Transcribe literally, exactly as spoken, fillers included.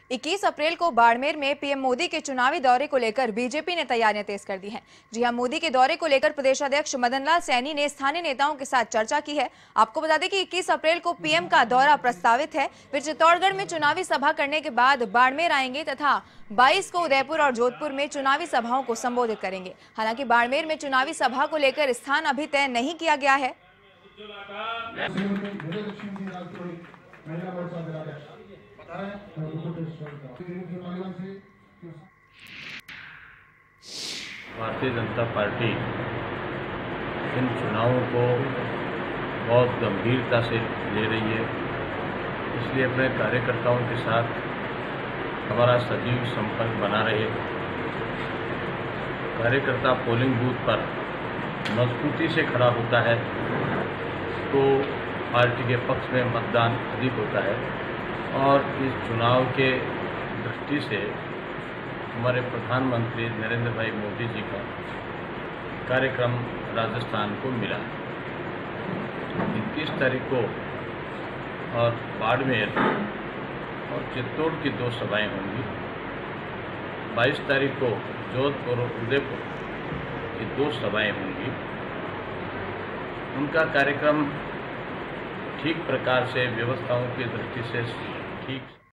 इक्कीस अप्रैल को बाड़मेर में पीएम मोदी के चुनावी दौरे को लेकर बीजेपी ने तैयारियां तेज कर दी हैं। जी हां, मोदी के दौरे को लेकर प्रदेशाध्यक्ष मदन लाल सैनी ने स्थानीय नेताओं के साथ चर्चा की है। आपको बता दें कि इक्कीस अप्रैल को पीएम का दौरा प्रस्तावित है। वे चित्तौड़गढ़ में चुनावी सभा करने के बाद बाड़मेर आएंगे तथा बाईस को उदयपुर और जोधपुर में चुनावी सभाओं को संबोधित करेंगे। हालांकि बाड़मेर में चुनावी सभा को लेकर स्थान अभी तय नहीं किया गया है। भारतीय जनता पार्टी इन चुनावों को बहुत गंभीरता से ले रही है, इसलिए अपने कार्यकर्ताओं के साथ हमारा सजीव संपर्क बना रहे। कार्यकर्ता पोलिंग बूथ पर मजबूती से खड़ा होता है तो पार्टी के पक्ष में मतदान अधिक होता है और इस चुनाव के दृष्टि से हमारे प्रधानमंत्री नरेंद्र भाई मोदी जी का कार्यक्रम राजस्थान को मिला। इक्कीस तारीख को और बाड़मेर और चित्तौड़ की दो सभाएं होंगी। बाईस तारीख को जोधपुर और उदयपुर की दो सभाएं होंगी। उनका कार्यक्रम ठीक प्रकार से व्यवस्थाओं की दृष्टि से ठीक